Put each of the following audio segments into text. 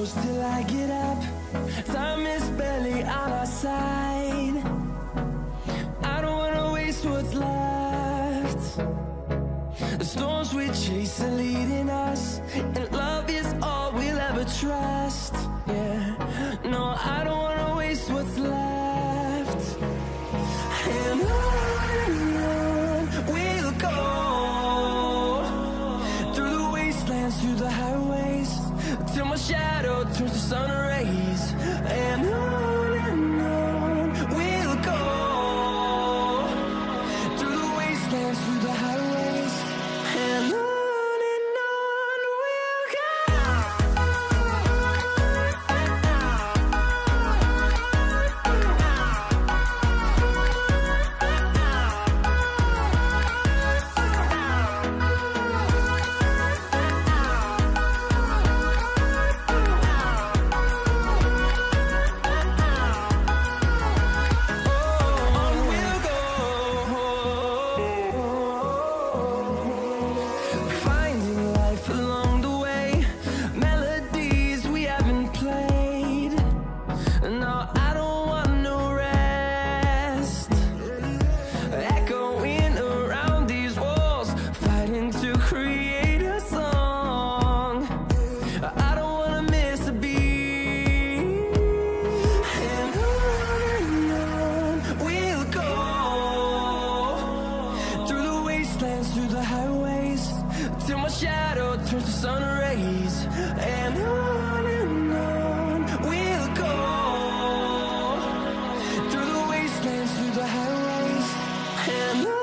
close till I get up. Time is barely on our side. I don't wanna waste what's left. The storms we chase are leading us, and love is all we'll ever trust. Yeah, no, I don't wanna waste what's left. And on we'll go, through the wastelands, through the highways, till my shadow turns to sun rays. And on we'll go, through the wastelands, through the highways, and on. Through the highways, till my shadow turns to sun rays. And on we'll go, through the wastelands, through the highways, and on.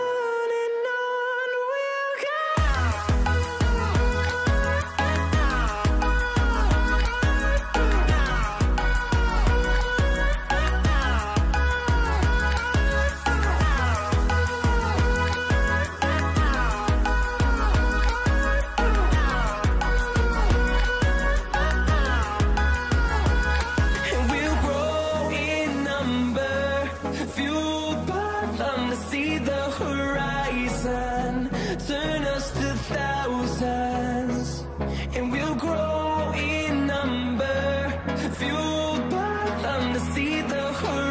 See the horizon turn us to thousands, and we'll grow in number, fueled by them to see the horizon.